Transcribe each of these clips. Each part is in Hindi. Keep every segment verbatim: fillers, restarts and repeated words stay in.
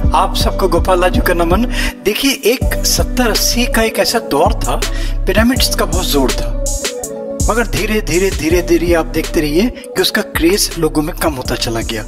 आप सबको गोपाल राजू का नमन। देखिए, एक सत्तर अस्सी का एक ऐसा दौर था, पिरामिड्स का बहुत जोर था, मगर धीरे धीरे धीरे धीरे आप देखते रहिए कि उसका क्रेज लोगों में कम होता चला गया।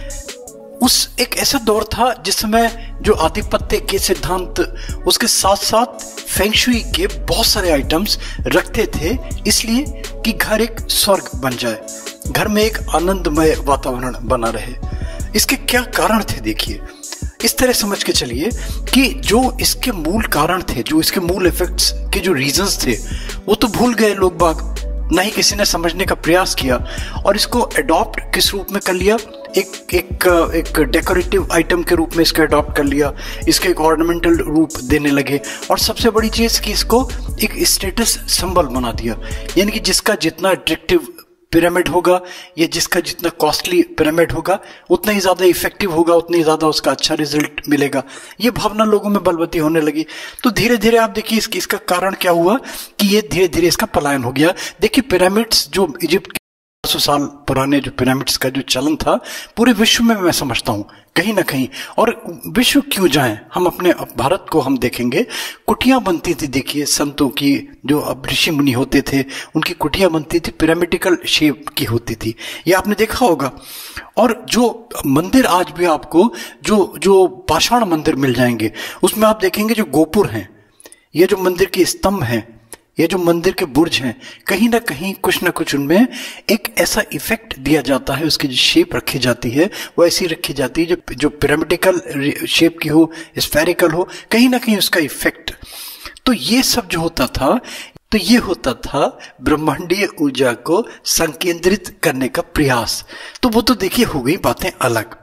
उस एक ऐसा दौर था जिस समय जो आधिपत्य के सिद्धांत, उसके साथ साथ फेंगशुई के बहुत सारे आइटम्स रखते थे, इसलिए कि घर एक स्वर्ग बन जाए, घर में एक आनंदमय वातावरण बना रहे। इसके क्या कारण थे? देखिए, इस तरह समझ के चलिए कि जो इसके मूल कारण थे, जो इसके मूल इफेक्ट्स के जो रीजंस थे, वो तो भूल गए लोग बाग, ना ही किसी ने समझने का प्रयास किया, और इसको अडॉप्ट किस रूप में कर लिया? एक एक एक डेकोरेटिव आइटम के रूप में इसको अडॉप्ट कर लिया, इसके एक ऑर्नामेंटल रूप देने लगे, और सबसे बड़ी चीज कि इसको एक स्टेटस सिंबल बना दिया। यानी कि जिसका जितना अट्रैक्टिव पिरामिड होगा या जिसका जितना कॉस्टली पिरामिड होगा, उतना ही ज्यादा इफेक्टिव होगा, उतना ही ज्यादा उसका अच्छा रिजल्ट मिलेगा। ये भावना लोगों में बलवती होने लगी। तो धीरे धीरे आप देखिए इसकी इसका कारण क्या हुआ कि ये धीरे धीरे इसका पलायन हो गया। देखिए, पिरामिड्स जो इजिप्ट के सौ साल पुराने जो पिरामिड्स का जो चलन था, पूरे विश्व में मैं समझता हूं कहीं ना कहीं, और विश्व क्यों जाएं, हम अपने भारत को हम देखेंगे, कुटियां बनती थी। देखिए, संतों की जो अब ऋषि मुनि होते थे, उनकी कुटियां बनती थी, पिरामिडिकल शेप की होती थी, ये आपने देखा होगा। और जो मंदिर आज भी आपको जो जो पाषाण मंदिर मिल जाएंगे, उसमें आप देखेंगे जो गोपुर हैं, ये जो मंदिर के स्तंभ हैं, ये जो मंदिर के बुर्ज हैं, कहीं ना कहीं कुछ ना कुछ उनमें एक ऐसा इफेक्ट दिया जाता है, उसकी जो शेप रखी जाती है वो ऐसी रखी जाती है जो जो पिरामिडिकल शेप की हो, स्फेरिकल हो, कहीं ना कहीं उसका इफेक्ट। तो ये सब जो होता था, तो ये होता था ब्रह्मांडीय ऊर्जा को संकेंद्रित करने का प्रयास। तो वो तो देखिए हो गई बातें अलग,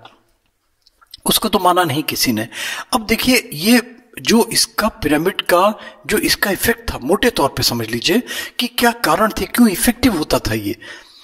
उसको तो माना नहीं किसी ने। अब देखिए, ये जो इसका पिरामिड का जो इसका इफेक्ट था, मोटे तौर पे समझ लीजिए कि क्या कारण थे, क्यों इफेक्टिव होता था ये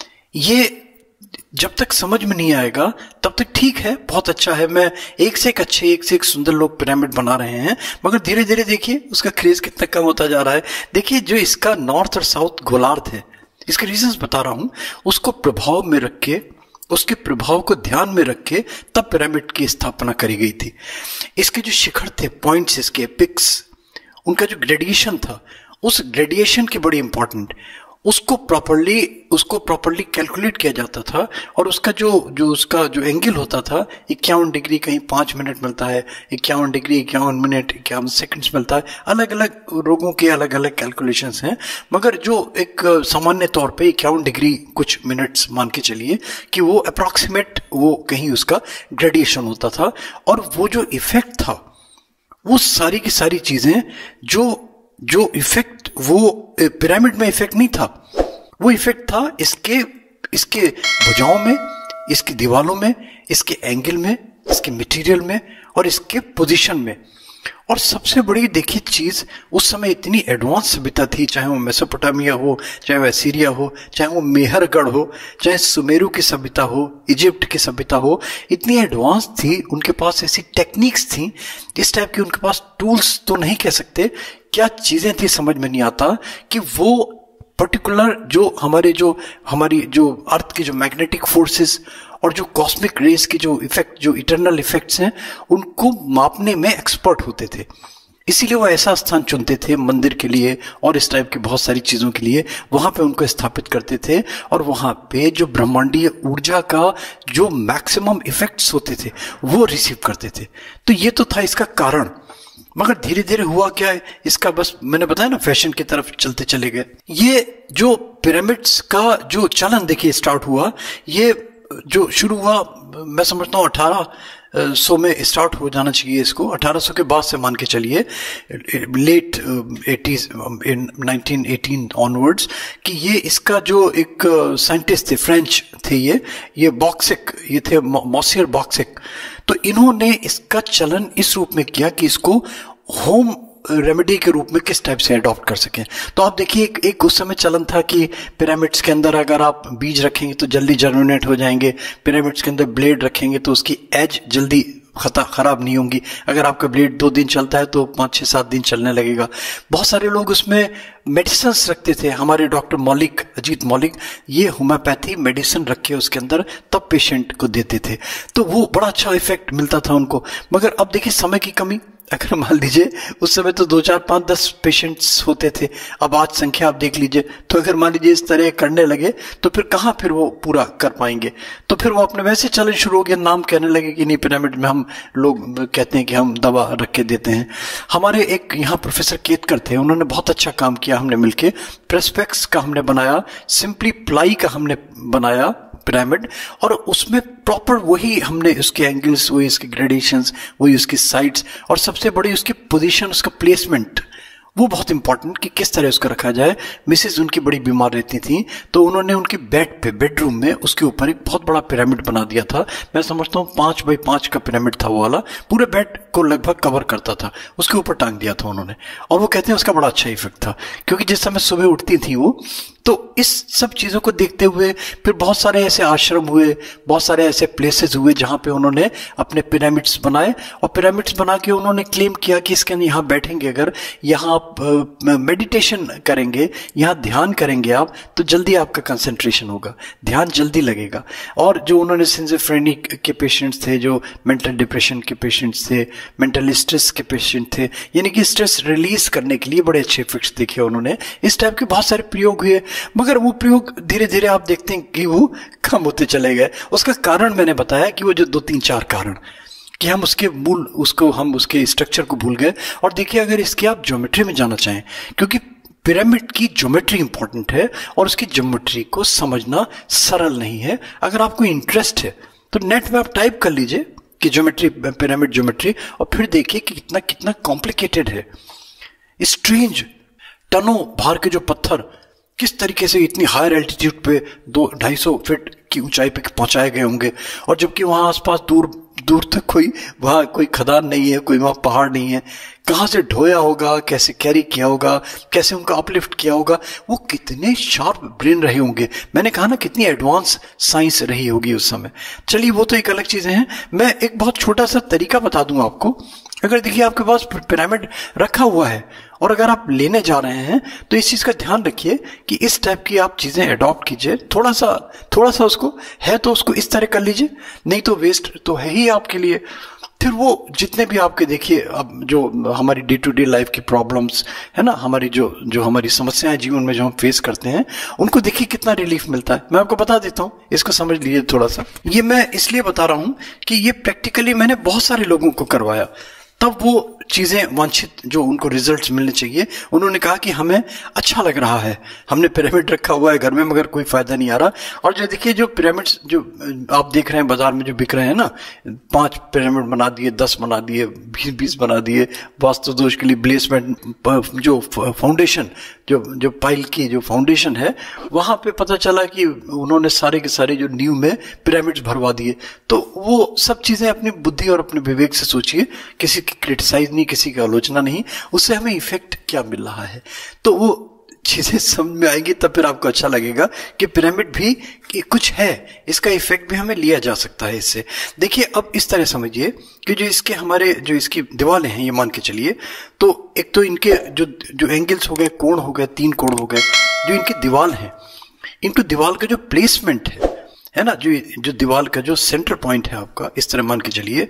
ये जब तक समझ में नहीं आएगा तब तक ठीक है, बहुत अच्छा है, मैं एक से एक अच्छे, एक से एक सुंदर लोग पिरामिड बना रहे हैं, मगर धीरे धीरे देखिए उसका क्रेज कितना कम होता जा रहा है। देखिए, जो इसका नॉर्थ और साउथ गोलार्ध है, इसके रीजंस बता रहा हूं, उसको प्रभाव में रख के, उसके प्रभाव को ध्यान में रख के तब पिरामिड की स्थापना करी गई थी। इसके जो शिखर थे, पॉइंट्स, इसके पिक्स, उनका जो ग्रेडिएशन था, उस ग्रेडिएशन की बड़ी इंपॉर्टेंट, उसको प्रॉपर्ली उसको प्रॉपर्ली कैलकुलेट किया जाता था, और उसका जो जो उसका जो एंगल होता था, इक्यावन डिग्री, कहीं पाँच मिनट मिलता है, इक्यावन डिग्री, इक्यावन मिनट, इक्यावन सेकंड्स मिलता है। अलग अलग रोगों के अलग अलग कैलकुलेशंस हैं, मगर जो एक सामान्य तौर पे इक्यावन डिग्री कुछ मिनट्स मान के चलिए कि वो अप्रॉक्सीमेट, वो कहीं उसका ग्रेडिएशन होता था। और वो जो इफेक्ट था, वो सारी की सारी चीजें, जो जो इफेक्ट वो पिरामिड में इफेक्ट नहीं था, वो इफेक्ट था इसके इसके भुजाओं में, इसकी दीवारों में, इसके एंगल में, इसके मटेरियल में, और इसके पोजीशन में। और सबसे बड़ी देखिए चीज, उस समय इतनी एडवांस सभ्यता थी, चाहे वो मेसोपोटामिया हो, चाहे वो असीरिया हो, चाहे वो मेहरगढ़ हो, चाहे सुमेरु की सभ्यता हो, इजिप्ट की सभ्यता हो, इतनी एडवांस थी, उनके पास ऐसी टेक्निक्स थी, इस टाइप की उनके पास टूल्स तो नहीं कह सकते, क्या चीजें थी समझ में नहीं आता, कि वो पर्टिकुलर जो हमारे जो हमारी जो अर्थ की जो मैग्नेटिक फोर्सेस और जो कॉस्मिक रेस की जो इफेक्ट, जो इटरनल इफेक्ट्स हैं, उनको मापने में एक्सपर्ट होते थे। इसीलिए वो ऐसा स्थान चुनते थे मंदिर के लिए और इस टाइप की बहुत सारी चीजों के लिए, वहां पे उनको स्थापित करते थे, और वहां पे जो ब्रह्मांडीय ऊर्जा का जो मैक्सिमम इफेक्ट्स होते थे वो रिसीव करते थे। तो ये तो था इसका कारण। मगर धीरे धीरे हुआ क्या है इसका, बस मैंने बताया ना, फैशन की तरफ चलते चले गए। ये जो पिरामिड्स का जो चलन देखिए स्टार्ट हुआ, ये जो शुरू हुआ, मैं समझता हूँ अठारह सौ में स्टार्ट हो जाना चाहिए इसको, अठारह सौ के बाद से मान के चलिए, late eighties, nineteen eighteen onwards, कि ये इसका जो एक साइंटिस्ट थे, फ्रेंच थे, ये ये बॉक्सिक, ये थे मॉसियर बॉक्सिक। तो इन्होंने इसका चलन इस रूप में किया कि इसको होम रेमेडी के रूप में किस टाइप से अडॉप्ट कर सकें। तो आप देखिए, एक, एक उस समय चलन था कि पिरामिड्स के अंदर अगर आप बीज रखेंगे तो जल्दी जर्मिनेट हो जाएंगे, पिरामिड्स के अंदर ब्लेड रखेंगे तो उसकी एज जल्दी खता खराब नहीं होंगी। अगर आपका ब्लेड दो दिन चलता है तो पाँच छः सात दिन चलने लगेगा। बहुत सारे लोग उसमें मेडिसिन रखते थे। हमारे डॉक्टर मौलिक, अजीत मौलिक, ये होम्योपैथी मेडिसिन रख के उसके अंदर तब पेशेंट को देते थे, तो वो बड़ा अच्छा इफेक्ट मिलता था उनको। मगर अब देखिए समय की कमी, अगर मान लीजिए उस समय तो दो चार पांच दस पेशेंट्स होते थे, अब आज संख्या आप देख लीजिए, तो अगर मान लीजिए इस तरह करने लगे तो फिर कहाँ फिर वो पूरा कर पाएंगे। तो फिर वो अपने वैसे चलन शुरू हो गया, नाम कहने लगे कि नहीं पिरामिड में हम लोग कहते हैं कि हम दवा रख के देते हैं। हमारे एक यहाँ प्रोफेसर केतकर थे, उन्होंने बहुत अच्छा काम किया, हमने मिलके प्रेस्पेक्स का हमने बनाया, सिंपली प्लाई का हमने बनाया पिरामिड, और उसमें प्रॉपर वही हमने उसके एंगल्स, वही उसके ग्रेडेशंस, वही उसकी साइड्स, और सबसे बड़ी उसकी पोजीशन, उसका प्लेसमेंट, वो बहुत इंपॉर्टेंट कि किस तरह उसका रखा जाए। मिसेज उनकी बड़ी बीमार रहती थी, तो उन्होंने उनके बेड पे, बेडरूम में उसके ऊपर एक बहुत बड़ा पिरामिड बना दिया था। मैं समझता हूँ पांच बाई पांच का पिरामिड था वो वाला, पूरे बेड को लगभग कवर करता था, उसके ऊपर टांग दिया था उन्होंने। और वो कहते हैं उसका बड़ा अच्छा इफेक्ट था, क्योंकि जिस समय सुबह उठती थी वो, तो इस सब चीज़ों को देखते हुए फिर बहुत सारे ऐसे आश्रम हुए, बहुत सारे ऐसे प्लेसेस हुए जहाँ पे उन्होंने अपने पिरामिड्स बनाए, और पिरामिड्स बना के उन्होंने क्लेम किया कि इसके यहाँ बैठेंगे, अगर यहाँ आप मेडिटेशन करेंगे, यहाँ ध्यान करेंगे आप, तो जल्दी आपका कंसंट्रेशन होगा, ध्यान जल्दी लगेगा। और जो उन्होंने सिंजोफ्रेनिक के पेशेंट्स थे, जो मेंटल डिप्रेशन के पेशेंट्स थे, मेंटल स्ट्रेस के पेशेंट थे, यानी कि स्ट्रेस रिलीज करने के लिए बड़े अच्छे इफेक्ट्स देखे उन्होंने। इस टाइप के बहुत सारे प्रयोग हुए, मगर वो प्रयोग धीरे धीरे आप देखते हैं कि वो कम होते चले गए। उसका कारण मैंने बताया कि वो जो दो तीन चार कारण, कि हम उसके मूल, उसको हम उसके स्ट्रक्चर को भूल गए। और देखिए, अगर इसकी आप ज्योमेट्री में जाना चाहें, क्योंकि पिरामिड की ज्योमेट्री इंपॉर्टेंट है और उसकी ज्योमेट्री को समझना सरल नहीं है। अगर आपको इंटरेस्ट है तो नेट में आप टाइप कर लीजिए कि ज्योमेट्री, पिरामिड ज्योमेट्री, और फिर देखिए कि कितना कितना कॉम्प्लिकेटेड है। स्ट्रेंज टनों भार के जो पत्थर किस तरीके से इतनी हायर एल्टीट्यूड पे दो ढाई सौ फीट की ऊंचाई पे पहुंचाए गए होंगे, और जबकि वहां आसपास दूर दूर तक कोई वहां कोई खदान नहीं है, कोई वहां पहाड़ नहीं है। कहां से ढोया होगा, कैसे कैरी किया होगा, कैसे उनका अपलिफ्ट किया होगा, वो कितने शार्प ब्रेन रहे होंगे। मैंने कहा ना, कितनी एडवांस साइंस रही होगी उस समय। चलिए, वो तो एक अलग चीजें हैं। मैं एक बहुत छोटा सा तरीका बता दूं आपको। अगर देखिए आपके पास पिरामिड रखा हुआ है और अगर आप लेने जा रहे हैं, तो इस चीज का ध्यान रखिए कि इस टाइप की आप चीजें अडॉप्ट कीजिए। थोड़ा सा थोड़ा सा उसको है तो उसको इस तरह कर लीजिए, नहीं तो वेस्ट तो है ही आपके लिए। फिर वो जितने भी आपके देखिए, अब जो हमारी डे टू डे लाइफ की प्रॉब्लम्स है ना, हमारी जो जो हमारी समस्याएं जीवन में जो हम फेस करते हैं, उनको देखिए कितना रिलीफ मिलता है। मैं आपको बता देता हूँ, इसको समझ लीजिए थोड़ा सा। ये मैं इसलिए बता रहा हूँ कि ये प्रैक्टिकली मैंने बहुत सारे लोगों को करवाया, तब वो चीजें वांछित जो उनको रिजल्ट्स मिलने चाहिए, उन्होंने कहा कि हमें अच्छा लग रहा है, हमने पिरामिड रखा हुआ है घर में मगर कोई फायदा नहीं आ रहा। और जो देखिए, जो पिरामिड्स जो आप देख रहे हैं बाजार में जो बिक रहे हैं ना, पांच पिरामिड बना दिए, दस बना दिए, बीस बीस बना दिए, वास्तु दोष के लिए बेसमेंट जो फाउंडेशन, जो जो पाइल की जो फाउंडेशन है, वहां पे पता चला कि उन्होंने सारे के सारे जो नींव में पिरामिड्स भरवा दिए। तो वो सब चीजें अपनी बुद्धि और अपने विवेक से सोचिए, किसी की क्रिटिसाइज नहीं, किसी की आलोचना नहीं, उससे हमें इफेक्ट क्या मिल रहा है, तो वो चीजें समझ में आएंगी, तब फिर आपको अच्छा लगेगा कि पिरामिड भी कि कुछ है, इसका इफेक्ट भी हमें लिया जा सकता है इससे। देखिए, अब इस तरह समझिए कि जो इसके हमारे जो इसकी दीवारें हैं, ये मान के चलिए, तो एक तो इनके जो जो एंगल्स हो गए, कोण हो गए, तीन कोण हो गए, जो इनकी दीवार है, इनको दीवार का जो प्लेसमेंट है है ना, जो जो दीवार का जो सेंटर पॉइंट है आपका, इस तरह मान के चलिए,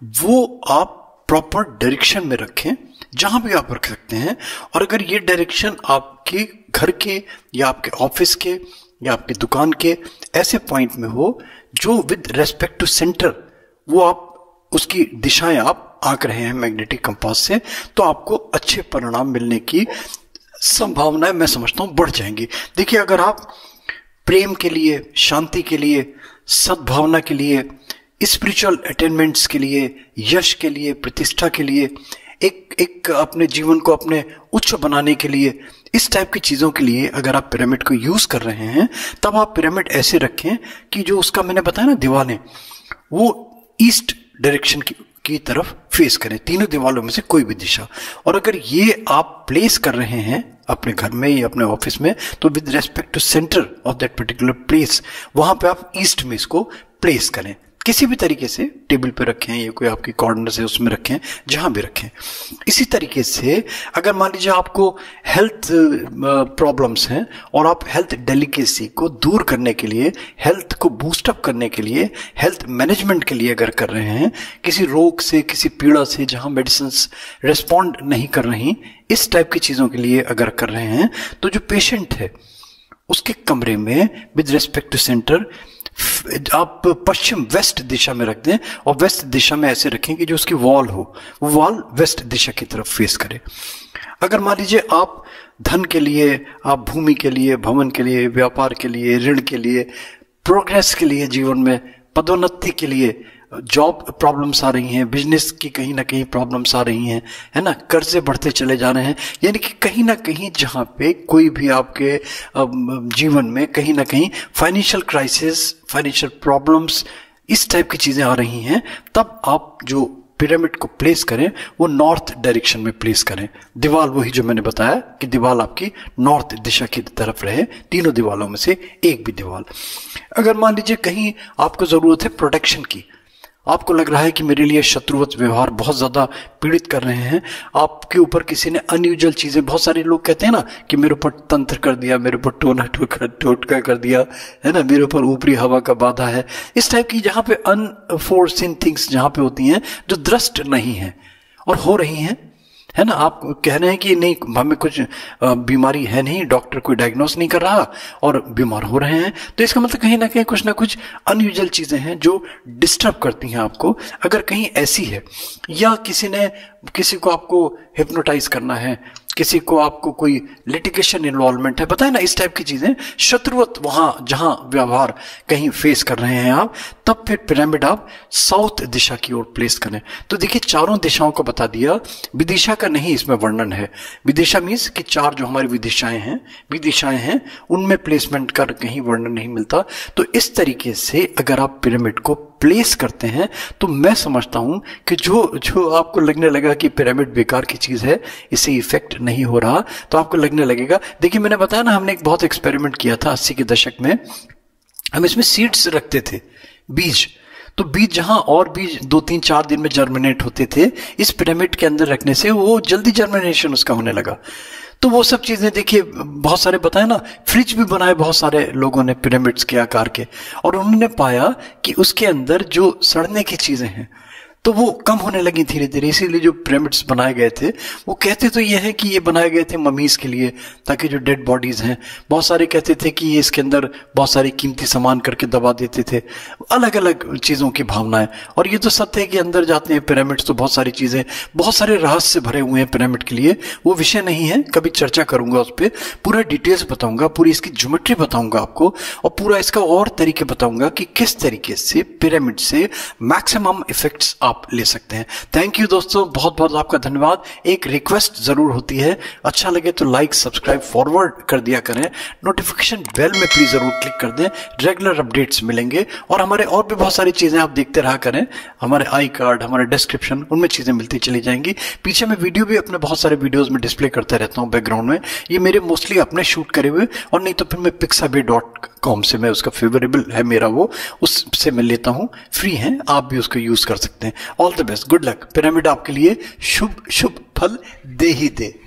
वो आप प्रॉपर डायरेक्शन में रखें, जहां भी आप रख सकते हैं। और अगर ये डायरेक्शन आपके घर के या आपके ऑफिस के या आपकी दुकान के ऐसे पॉइंट में हो जो विद रेस्पेक्ट टू सेंटर, वो आप उसकी दिशाएं आप आंक रहे हैं मैग्नेटिक कंपास से, तो आपको अच्छे परिणाम मिलने की संभावनाएं मैं समझता हूं बढ़ जाएंगी। देखिए, अगर आप प्रेम के लिए, शांति के लिए, सद्भावना के लिए, स्पिरिचुअल अटेनमेंट्स के लिए, यश के लिए, प्रतिष्ठा के लिए, एक एक अपने जीवन को अपने उच्च बनाने के लिए, इस टाइप की चीजों के लिए अगर आप पिरामिड को यूज कर रहे हैं, तब आप पिरामिड ऐसे रखें कि जो उसका मैंने बताया ना दीवारें, वो ईस्ट डायरेक्शन की की तरफ फेस करें, तीनों दीवारों में से कोई भी दिशा। और अगर ये आप प्लेस कर रहे हैं अपने घर में या अपने ऑफिस में, तो with respect to centre of that particular place, वहां पे आप ईस्ट में इसको प्लेस करें। किसी भी तरीके से टेबल पे रखें, ये कोई आपकी कॉर्नर से उसमें रखें, जहां भी रखें। इसी तरीके से अगर मान लीजिए आपको हेल्थ प्रॉब्लम्स हैं और आप हेल्थ डेलिकेसी को दूर करने के लिए, हेल्थ को बूस्टअप करने के लिए, हेल्थ मैनेजमेंट के लिए अगर कर रहे हैं, किसी रोग से, किसी पीड़ा से जहां मेडिसिन रिस्पॉन्ड नहीं कर रही, इस टाइप की चीजों के लिए अगर कर रहे हैं, तो जो पेशेंट है उसके कमरे में विद रिस्पेक्ट टू सेंटर आप पश्चिम वेस्ट दिशा में रख दें और वेस्ट दिशा में ऐसे रखें कि जो उसकी वॉल हो वो वॉल वेस्ट दिशा की तरफ फेस करे। अगर मान लीजिए आप धन के लिए, आप भूमि के लिए, भवन के लिए, व्यापार के लिए, ऋण के लिए, प्रोग्रेस के लिए, जीवन में पदोन्नति के लिए जॉब प्रॉब्लम्स आ रही हैं, बिजनेस की कहीं ना कहीं प्रॉब्लम्स आ रही हैं, है ना, कर्जे बढ़ते चले जा रहे हैं, यानी कि कहीं ना कहीं जहां पे कोई भी आपके जीवन में कहीं ना कहीं फाइनेंशियल क्राइसिस, फाइनेंशियल प्रॉब्लम्स, इस टाइप की चीजें आ रही हैं, तब आप जो पिरामिड को प्लेस करें वो नॉर्थ डायरेक्शन में प्लेस करें। दीवार वही जो मैंने बताया कि दीवार आपकी नॉर्थ दिशा की तरफ रहे, तीनों दीवारों में से एक भी दीवार। अगर मान लीजिए कहीं आपको जरूरत है प्रोटेक्शन की, आपको लग रहा है कि मेरे लिए शत्रुवत व्यवहार बहुत ज्यादा पीड़ित कर रहे हैं, आपके ऊपर किसी ने अनयूजुअल चीजें, बहुत सारे लोग कहते हैं ना कि मेरे ऊपर तंत्र कर दिया, मेरे ऊपर टोना टोटका कर दिया, है ना, मेरे ऊपर ऊपरी हवा का बाधा है, इस टाइप की जहां पे अनफोर्सिन थिंग्स जहां पे होती हैं जो दृष्ट नहीं है और हो रही हैं, है ना, आप कह रहे हैं कि नहीं हमें कुछ बीमारी है नहीं, डॉक्टर कोई डायग्नोस नहीं कर रहा और बीमार हो रहे हैं, तो इसका मतलब कहीं ना कहीं कुछ ना कुछ अनयूजुअल चीजें हैं जो डिस्टर्ब करती हैं आपको। अगर कहीं ऐसी है, या किसी ने किसी को आपको हिप्नोटाइज करना है, किसी को आपको कोई लिटिगेशन इन्वॉल्वमेंट है, पता है ना, इस टाइप की चीजें, शत्रुवत वहां जहां व्यवहार कहीं फेस कर रहे हैं आप, तब फिर पिरामिड आप साउथ दिशा की ओर प्लेस करें। तो देखिए चारों दिशाओं को बता दिया, विदिशा का नहीं इसमें वर्णन है। विदिशा मीन्स कि चार जो हमारी विदिशाएं हैं, विदिशाएं हैं, उनमें प्लेसमेंट का कहीं वर्णन नहीं मिलता। तो इस तरीके से अगर आप पिरामिड को प्लेस करते हैं तो मैं समझता हूं कि जो जो आपको लगने लगा कि पिरामिड बेकार की चीज है, इससे इफेक्ट नहीं हो रहा, तो आपको लगने लगेगा। देखिए मैंने बताया ना, हमने एक बहुत एक्सपेरिमेंट किया था अस्सी के दशक में, हम इसमें सीड्स रखते थे, बीज, तो बीज जहां और बीज दो तीन चार दिन में जर्मिनेट होते थे, इस पिरामिड के अंदर रखने से वो जल्दी जर्मिनेशन उसका होने लगा। तो वो सब चीजें देखिए, बहुत सारे बताए ना, फ्रिज भी बनाए बहुत सारे लोगों ने पिरामिड्स के आकार के, और उन्होंने पाया कि उसके अंदर जो सड़ने की चीजें हैं तो वो कम होने लगी धीरे धीरे। इसीलिए जो पिरामिड्स बनाए गए थे, वो कहते तो ये है कि ये बनाए गए थे ममीज के लिए, ताकि जो डेड बॉडीज हैं, बहुत सारे कहते थे कि ये इसके अंदर बहुत सारी कीमती सामान करके दबा देते थे, अलग अलग चीजों की भावनाएं। और ये तो सत्य है कि अंदर जाते हैं पिरामिड्स तो बहुत सारी चीजें, बहुत सारे रहस्य भरे हुए हैं पिरामिड के लिए। वो विषय नहीं है, कभी चर्चा करूंगा उस पर, पूरा डिटेल्स बताऊंगा, पूरी इसकी ज्योमेट्री बताऊंगा आपको, और पूरा इसका और तरीके बताऊंगा कि किस तरीके से पिरामिड से मैक्सिमम इफेक्ट्स आप ले सकते हैं। थैंक यू दोस्तों, बहुत बहुत आपका धन्यवाद। एक रिक्वेस्ट जरूर होती है, अच्छा लगे तो लाइक, सब्सक्राइब, फॉरवर्ड कर दिया करें, नोटिफिकेशन बेल में प्लीज जरूर क्लिक कर दें, रेगुलर अपडेट्स मिलेंगे। और हमारे और भी बहुत सारी चीजें आप देखते रहा करें, हमारे आई कार्ड, हमारे डिस्क्रिप्शन, उनमें चीजें मिलती चली जाएंगी। पीछे में वीडियो भी अपने बहुत सारे वीडियोज में डिस्प्ले करता रहता हूं बैकग्राउंड में, ये मेरे मोस्टली अपने शूट करे हुए, और नहीं तो फिर मैं पिक्साबे डॉट कॉम से, मैं उसका फेवरेबल है मेरा वो, उससे मैं लेता हूं, फ्री है, आप भी उसको यूज कर सकते हैं। All the best, good luck, pyramid आपके लिए शुभ शुभ फल दे ही दे।